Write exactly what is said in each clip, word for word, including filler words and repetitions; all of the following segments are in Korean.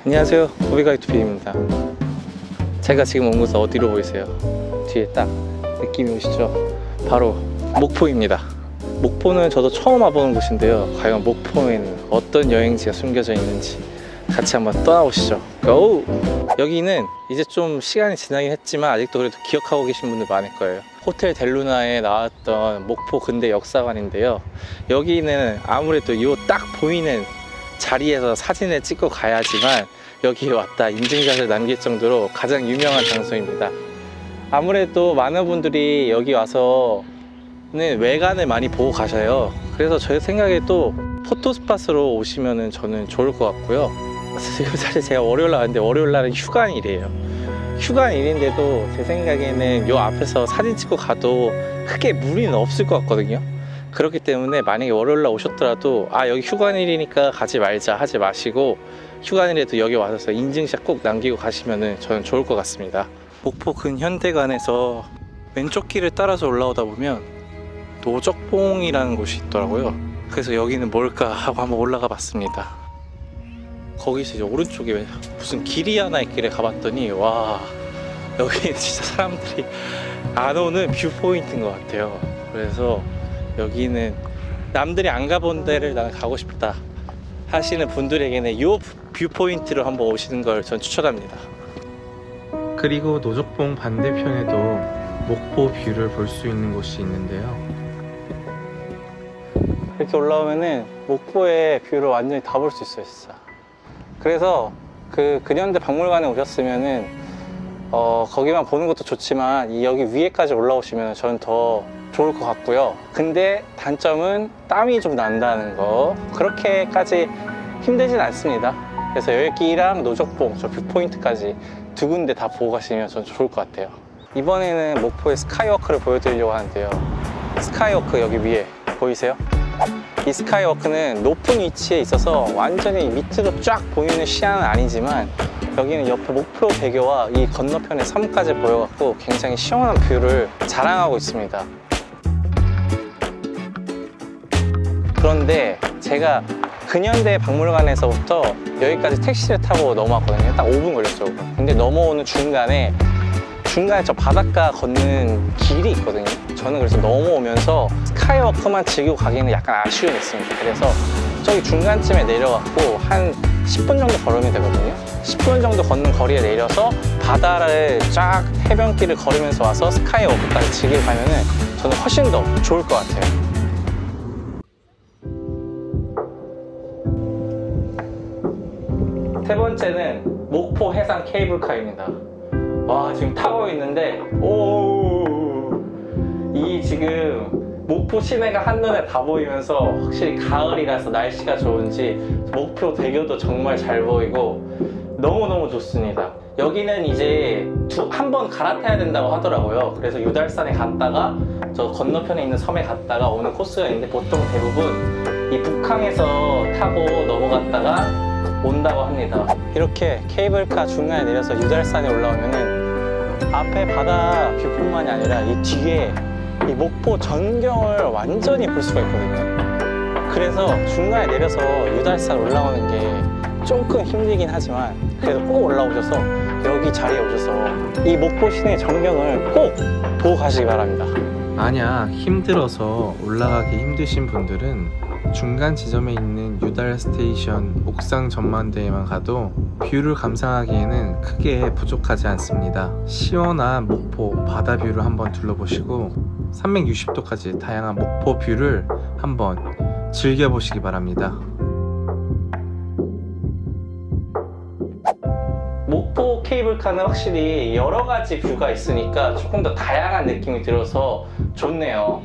안녕하세요, 호비가이투비입니다. 제가 지금 온 곳은 어디로 보이세요? 뒤에 딱 느낌이 오시죠? 바로 목포입니다. 목포는 저도 처음 와보는 곳인데요, 과연 목포에는 어떤 여행지가 숨겨져 있는지 같이 한번 떠나보시죠. 고! 여기는 이제 좀 시간이 지나긴 했지만 아직도 그래도 기억하고 계신 분들 많을 거예요. 호텔 델루나에 나왔던 목포 근대 역사관인데요, 여기는 아무래도 이 딱 보이는 자리에서 사진을 찍고 가야지만 여기에 왔다 인증샷을 남길 정도로 가장 유명한 장소입니다. 아무래도 많은 분들이 여기 와서는 외관을 많이 보고 가셔요. 그래서 제 생각에도 포토스팟으로 오시면 저는 좋을 것 같고요. 사실 제가 월요일날 왔는데 월요일날은 휴관일이에요. 휴관일인데도 제 생각에는 요 앞에서 사진 찍고 가도 크게 무리는 없을 것 같거든요. 그렇기 때문에 만약에 월요일날 오셨더라도 아 여기 휴관일이니까 가지 말자 하지 마시고 휴관일에도 여기 와서 인증샷 꼭 남기고 가시면 저는 좋을 것 같습니다. 목포 근현대관에서 왼쪽 길을 따라서 올라오다 보면 노적봉이라는 곳이 있더라고요. 그래서 여기는 뭘까 하고 한번 올라가 봤습니다. 거기서 이제 오른쪽에 무슨 길이 하나 있길래 가봤더니 와, 여기는 진짜 사람들이 안 오는 뷰포인트인 것 같아요. 그래서 여기는 남들이 안 가본 데를 나는 가고 싶다 하시는 분들에게는 이 뷰포인트로 한번 오시는 걸 전 추천합니다. 그리고 노적봉 반대편에도 목포 뷰를 볼 수 있는 곳이 있는데요, 이렇게 올라오면은 목포의 뷰를 완전히 다 볼 수 있어요 진짜. 그래서 그 근현대 박물관에 오셨으면은 어 거기만 보는 것도 좋지만 이 여기 위에까지 올라오시면 저는 더 좋을 것 같고요. 근데 단점은 땀이 좀 난다는 거, 그렇게까지 힘들진 않습니다. 그래서 여기랑 노적봉 저 뷰포인트까지 두 군데 다 보고 가시면 전 좋을 것 같아요. 이번에는 목포의 스카이워크를 보여드리려고 하는데요, 스카이워크 여기 위에 보이세요? 이 스카이워크는 높은 위치에 있어서 완전히 밑으로 쫙 보이는 시야는 아니지만 여기는 옆에 목포대교와 이 건너편의 섬까지 보여갖고 굉장히 시원한 뷰를 자랑하고 있습니다. 그런데 제가 근현대 박물관에서부터 여기까지 택시를 타고 넘어왔거든요. 딱 오 분 걸렸죠. 오 분. 근데 넘어오는 중간에 중간에 저 바닷가 걷는 길이 있거든요. 저는 그래서 넘어오면서 스카이워크만 즐기고 가기는 약간 아쉬움이 있습니다. 그래서 저기 중간쯤에 내려갖고 한 십 분 정도 걸으면 되거든요. 십 분 정도 걷는 거리에 내려서 바다를 쫙 해변길을 걸으면서 와서 스카이워크까지 즐기고 가면은 저는 훨씬 더 좋을 것 같아요. 세 번째는 목포 해상 케이블카입니다. 와, 지금 타고 있는데 오, 이 지금 목포 시내가 한눈에 다 보이면서 확실히 가을이라서 날씨가 좋은지 목포 대교도 정말 잘 보이고 너무너무 좋습니다. 여기는 이제 한 번 갈아타야 된다고 하더라고요. 그래서 유달산에 갔다가 저 건너편에 있는 섬에 갔다가 오는 코스가 있는데 보통 대부분 이 북항에서 타고 넘어갔다가 온다고 합니다. 이렇게 케이블카 중간에 내려서 유달산에 올라오면은 앞에 바다 뷰뿐만이 아니라 이 뒤에 이 목포 전경을 완전히 볼 수가 있거든요. 그래서 중간에 내려서 유달산 올라오는 게 조금 힘들긴 하지만 그래도 꼭 올라오셔서 여기 자리에 오셔서 이 목포 시내 전경을 꼭 보고 가시기 바랍니다. 만약 힘들어서 올라가기 힘드신 분들은 중간 지점에 있는 유달 스테이션 옥상 전망대에만 가도 뷰를 감상하기에는 크게 부족하지 않습니다. 시원한 목포 바다 뷰를 한번 둘러보시고 삼백육십 도까지 다양한 목포 뷰를 한번 즐겨보시기 바랍니다. 목포 케이블카는 확실히 여러 가지 뷰가 있으니까 조금 더 다양한 느낌이 들어서 좋네요.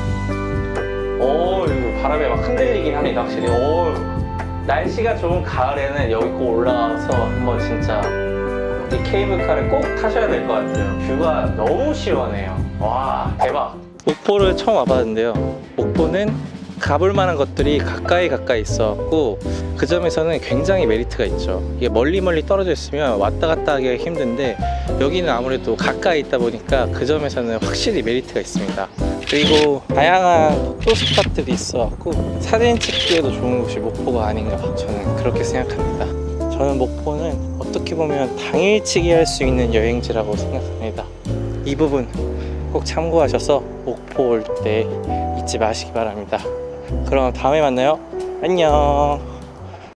오, 바람에 막 흔들리긴 합니다. 확실히. 오, 날씨가 좋은 가을에는 여기 꼭 올라와서 한번 진짜 이 케이블카를 꼭 타셔야 될 것 같아요. 뷰가 너무 시원해요. 와, 대박. 목포를 처음 와봤는데요, 목포는 가볼 만한 것들이 가까이 가까이 있어갖고 그 점에서는 굉장히 메리트가 있죠. 이게 멀리 멀리 떨어져 있으면 왔다 갔다 하기가 힘든데 여기는 아무래도 가까이 있다 보니까 그 점에서는 확실히 메리트가 있습니다. 그리고 다양한 포토 스팟들이 있어갖고 사진 찍기에도 좋은 곳이 목포가 아닌가 저는 그렇게 생각합니다. 저는 목포는 어떻게 보면 당일치기 할 수 있는 여행지라고 생각합니다. 이 부분 꼭 참고하셔서 목포 올 때 잊지 마시기 바랍니다. 그럼 다음에 만나요. 안녕.